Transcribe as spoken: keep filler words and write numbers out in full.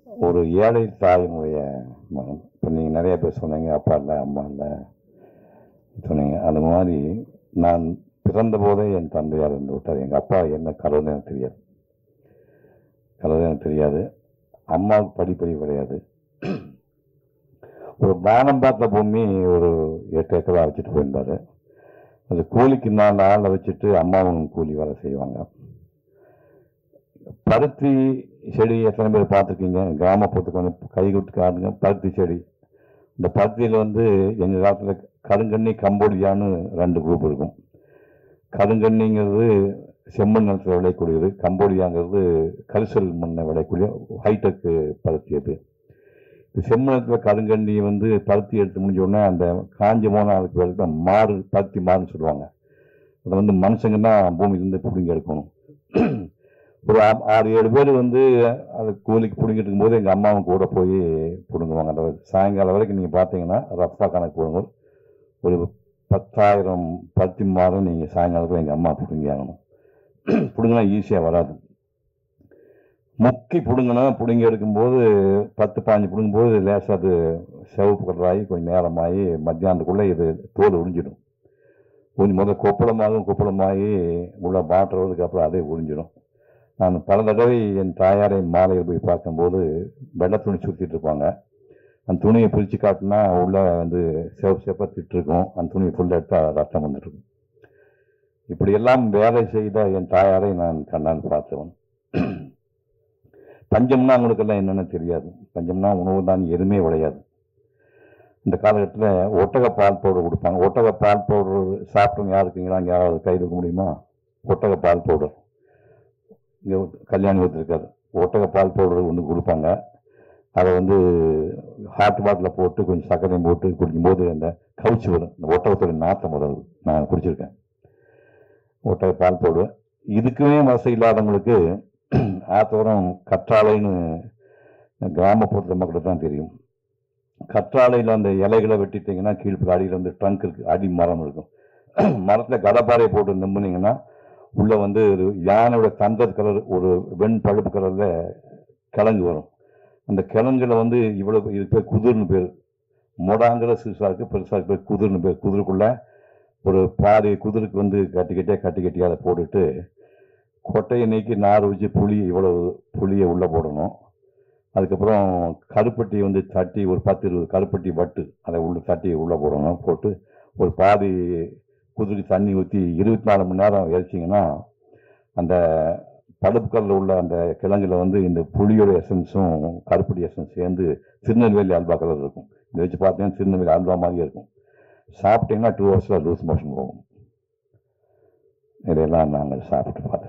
ஒரு ஏழை தாயினுடைய மகன். இப்போ நீங்கள் நிறைய பேர் சொன்னீங்க, அப்பா இல்லை அம்மா இல்லை சொன்னீங்க. அது மாதிரி நான் பிறந்த போதே என் தந்தையார் இருந்து விட்டார். எங்கள் அப்பா என்ன கலவுன்னு எனக்கு தெரியாது, கலவு எனக்கு தெரியாது. அம்மாவுக்கு படிப்பறிவு கிடையாது. ஒரு பானம் பார்த்த பூமி ஒரு எட்டு ஏக்கராக வச்சுட்டு போயிருந்தார். அது கூலிக்கு நாலு ஆளை வச்சுட்டு அம்மாவும் கூலி வேலை செய்வாங்க. பருத்தி செடி எத்தனை பேர் பார்த்துருக்கீங்க? கிராமப்புறத்துக்கு வந்து கை விட்டு காட்டுங்க. பருத்தி செடி, இந்த பருத்தியில் வந்து எங்கள் காலத்தில் கருங்கண்ணி கம்போடியான்னு ரெண்டு குரூப் இருக்கும். கருங்கண்ணிங்கிறது செம்மண் நிலத்தில் விளையக்கூடியது, கம்போடியாங்கிறது கரிசல் மண்ணை விளையக்கூடிய ஹைடெக்கு பருத்தி. அது இது செம்மணத்தில் கருங்கண்ணி வந்து பருத்தி எடுத்து முடிஞ்சோடனே அந்த காஞ்சி போன அதுக்கு வந்து மாறு பருத்தி மாறுன்னு சொல்லுவாங்க. அதை வந்து மனுஷங்கன்னா பூமியிலேருந்து பிடிங்கி எடுக்கணும். ஒரு ஆறு ஏழு பேர் வந்து அது கூலிக்கு பிடிங்கிட்டு இருக்கும்போது எங்கள் அம்மாவும் கூட போய் பிடுங்குவாங்க. அந்த சாயங்காலம் வரைக்கும் நீங்கள் பார்த்தீங்கன்னா ரஃபா கணக்கு போடுங்க, ஒரு பத்தாயிரம் பருத்தி மாதம் நீங்கள் சாயங்காலத்தில் எங்கள் அம்மா பிடுங்கி ஆகணும். பிடுங்கினா ஈஸியாக வராது. முக்கி பிடுங்கினா பிடுங்கி எடுக்கும்போது பத்து பாஞ்சு பிடுங்கும்போது லேசாக அது சிவப்பு கலராகி கொஞ்சம் நேரமாகி மத்தியானத்துக்குள்ளே இது தோல் உறிஞ்சிடும். கொஞ்சம் முதல் கொப்பளமாகும், கொப்பளமாகி உள்ள மாற்றுறதுக்கு அப்புறம் அதே உறிஞ்சிடும். நான் பல தடவை என் தாயாரை மாலையில் போய் பார்க்கும்போது வெள்ளை துணி சுற்றிட்டு இருப்பாங்க. அந்த துணியை பிரித்து காட்டினா உள்ளே வந்து சிவப்பு சிவப்பாக திட்டுருக்கும். அந்த துணியை ஃபுல்லாக எடுத்தால் ரத்தம் வந்துட்டுருக்கும். இப்படியெல்லாம் வேலை செய்த என் தாயாரை நான் கண்ணால் பார்த்தவன். பஞ்சம்னா அவங்களுக்கெல்லாம் என்னென்னு தெரியாது. பஞ்சம்னா உணவு தான், எதுவுமே விளையாது. இந்த காலகட்டத்தில் ஒட்டக பால் பவுடர் கொடுப்பாங்க. ஒட்டக பால் பவுடர் சாப்பிட்டவங்க யார் இருக்கீங்களா? அங்கே யாராவது கை தூக்க முடியுமா? ஒட்டக பால் பவுடர் இங்கே கல்யாணி ஊற்றிருக்காரு. ஒட்டக பால் பவுடர் ஒன்று கொடுப்பாங்க. அதை வந்து ஹாட் பாட்டில் போட்டு கொஞ்சம் சர்க்கரையும் போட்டு குடிக்கும்போது அந்த கவுச்சி வரும், இந்த ஒட்டகத்தோட நாற்றம் வராது. நான் குடிச்சிருக்கேன் ஒட்டக பால் பவுடர். இதுக்குமே வசதி இல்லாதவங்களுக்கு ஆத்தோரம் கற்றாழைன்னு கிராமப்புறத்தில் மக்களுக்கு தான் தெரியும். கற்றாழையில் அந்த இலைகளை வெட்டிட்டிங்கன்னா கீழ்ப்புற அடியில் வந்து ட்ரங்க் இருக்குது, அடி மரம் இருக்கும். மரத்தில் கடப்பாறையை போட்டு நம்பினீங்கன்னா உள்ளே வந்து ஒரு யானையோட தந்தர் கலர் ஒரு வெண் பழுப்பு கலரில் கிழங்கு வரும். அந்த கிழங்குல வந்து இவ்வளோ இது பேர் குதிர்னு பேர். மொடாங்கிற சிறுசாக இருக்குது, பெருசாக பேர் குதிர்னு பேர். குதிருக்குள்ளே ஒரு பாதி குதிருக்கு வந்து கட்டி கட்டியாக கட்டி கட்டியாக அதை போட்டுட்டு கொட்டையை நீக்கி நார் வச்சு புளி இவ்வளோ புளியை உள்ளே போடணும். அதுக்கப்புறம் கருப்பட்டி வந்து தட்டி ஒரு பத்து இருபது கருப்பட்டி வட்டு அதை உள்ள தட்டி உள்ளே போடணும். போட்டு ஒரு பாதி குதிரை தண்ணி ஊற்றி இருபத்தி நாலு மணி நேரம் எரிச்சிங்கன்னா அந்த பழுப்பு கல்லில் உள்ள அந்த கிழங்குல வந்து இந்த புளியோட எசன்ஸும் கருப்பட்டி எசன்ஸ் சேர்ந்து திருநெல்வேலி அல்வா கலர் இருக்கும். இதை வச்சு பார்த்தீங்கன்னா திருநெல்வேலி அல்வா மாதிரியே இருக்கும். சாப்பிட்டீங்கன்னா டூ ஹவர்ஸில் லூஸ் மோஷன் போகும். இதெல்லாம் நாங்கள் சாப்பிட்டு பார்த்தோம்.